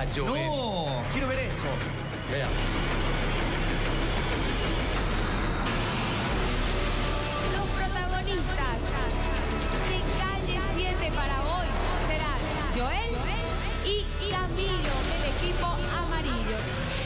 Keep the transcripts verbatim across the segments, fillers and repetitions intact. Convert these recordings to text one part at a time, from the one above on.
a Joel. No, quiero ver eso. Veamos. Los protagonistas de Calle siete para hoy serán Joel y Camilo del equipo amarillo.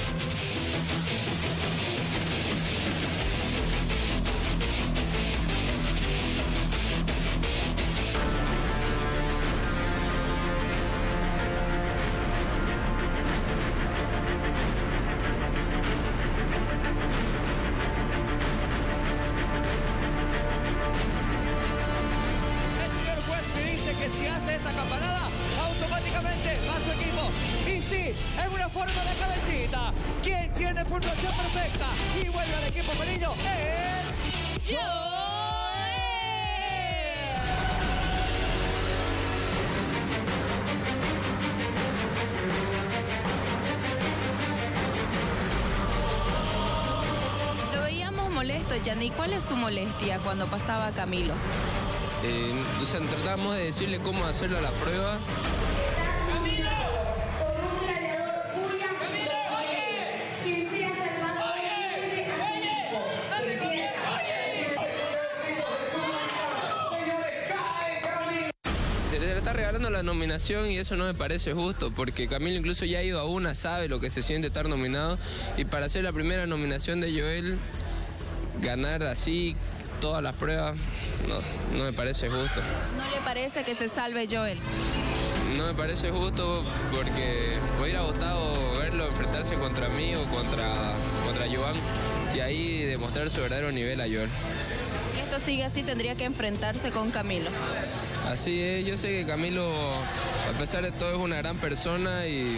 Que si hace esta campanada, automáticamente va a su equipo. Y sí, en una forma de cabecita. Quien tiene puntuación perfecta y vuelve al equipo amarillo es Joel. Lo veíamos molesto, Yannick. ¿Cuál es su molestia cuando pasaba Camilo? Eh, o sea, tratamos de decirle cómo hacerlo a la prueba. Camilo, por un gladiador muy amplio. Oye, quien sea salvado vuelve a su equipo. Que pierda. Se le está regalando la nominación y eso no me parece justo, porque Camilo incluso ya ha ido a una, sabe lo que se siente estar nominado, y para hacer la primera nominación de Joel, ganar así todas las pruebas, no, no me parece justo. ¿No le parece que se salve Joel? No me parece justo porque hubiera gustado verlo enfrentarse contra mí o contra, contra Joan y ahí demostrar su verdadero nivel a Joel. Si esto sigue así, tendría que enfrentarse con Camilo. Así es, yo sé que Camilo, a pesar de todo, es una gran persona y,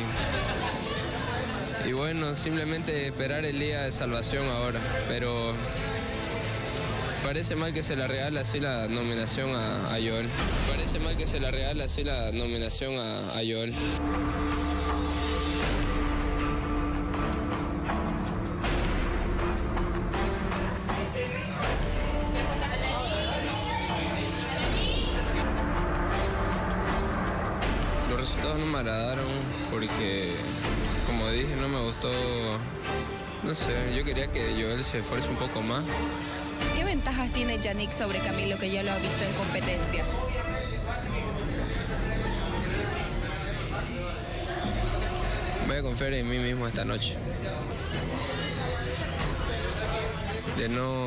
y bueno, simplemente esperar el día de salvación ahora, pero parece mal que se la regale así la nominación a, a Joel. Parece mal que se la regale así la nominación a, a Joel. Los resultados no me agradaron porque, como dije, no me gustó. No sé, yo quería que Joel se esfuerce un poco más. ¿Qué ventajas tiene Yannick sobre Camilo, que ya lo ha visto en competencia? Voy a confiar en mí mismo esta noche. De no...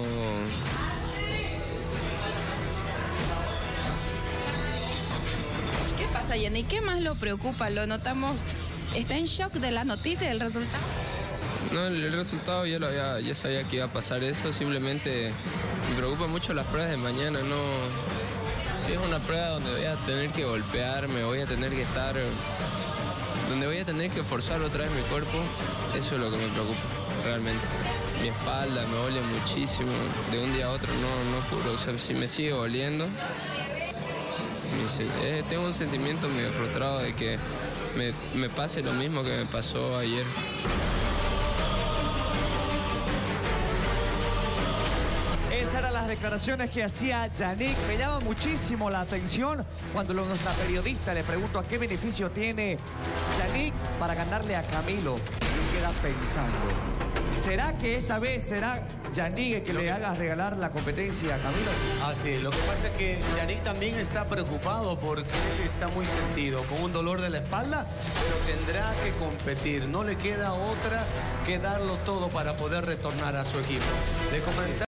¿Qué pasa, Yannick? ¿Qué más lo preocupa? Lo notamos, está en shock de la noticia del resultado. No, el, el resultado ya lo había, ya sabía que iba a pasar eso, simplemente me preocupa mucho las pruebas de mañana, no... Si es una prueba donde voy a tener que golpearme, voy a tener que estar... donde voy a tener que forzar otra vez mi cuerpo, eso es lo que me preocupa, realmente. Mi espalda me duele muchísimo, de un día a otro no, no juro, o sea, si me sigue doliendo, eh, tengo un sentimiento medio frustrado de que me, me pase lo mismo que me pasó ayer. Esas eran las declaraciones que hacía Yannick. Me llama muchísimo la atención cuando nuestra periodista le preguntó a qué beneficio tiene Yannick para ganarle a Camilo. Y queda pensando, ¿será que esta vez será Yannick el que le haga regalar la competencia a Camilo? Así es, lo que pasa es que Yannick también está preocupado porque él está muy sentido, con un dolor de la espalda, pero tendrá que competir. No le queda otra que darlo todo para poder retornar a su equipo. Le comenté